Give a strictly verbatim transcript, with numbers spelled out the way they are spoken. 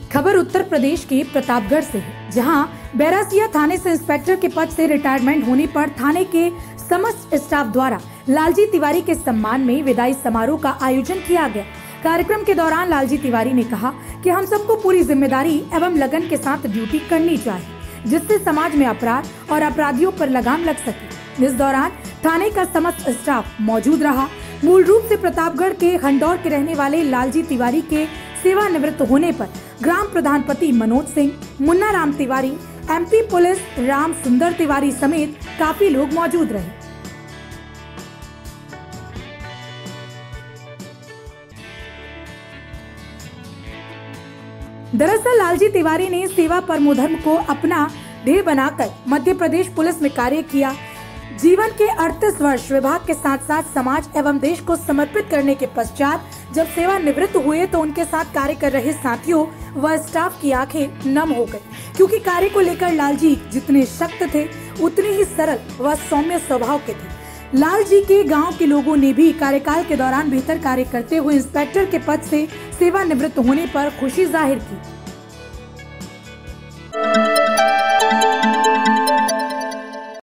खबर उत्तर प्रदेश के प्रतापगढ़ से है, जहां बैरासिया थाने से इंस्पेक्टर के पद से रिटायरमेंट होने पर थाने के समस्त स्टाफ द्वारा लालजी तिवारी के सम्मान में विदाई समारोह का आयोजन किया गया। कार्यक्रम के दौरान लालजी तिवारी ने कहा कि हम सबको पूरी जिम्मेदारी एवं लगन के साथ ड्यूटी करनी चाहिए, जिससे समाज में अपराध और अपराधियों पर लगाम लग सके। इस दौरान थाने का समस्त स्टाफ मौजूद रहा। मूल रूप से प्रतापगढ़ के खंडौर के रहने वाले लालजी तिवारी के सेवानिवृत्त होने पर ग्राम प्रधानपति मनोज सिंह, मुन्ना राम तिवारी, एमपी पुलिस राम सुंदर तिवारी समेत काफी लोग मौजूद रहे। दरअसल लालजी तिवारी ने सेवा परमो धर्म को अपना ध्येय बनाकर मध्य प्रदेश पुलिस में कार्य किया। जीवन के अड़तीस वर्ष विभाग के साथ साथ समाज एवं देश को समर्पित करने के पश्चात जब सेवा निवृत्त हुए तो उनके साथ कार्य कर रहे साथियों व स्टाफ की आंखें नम हो गई, क्योंकि कार्य को लेकर लालजी जितने सख्त थे उतने ही सरल व सौम्य स्वभाव के थे। लालजी के गांव के लोगों ने भी कार्यकाल के दौरान बेहतर कार्य करते हुए इंस्पेक्टर के पद से सेवानिवृत्त होने पर खुशी जाहिर की।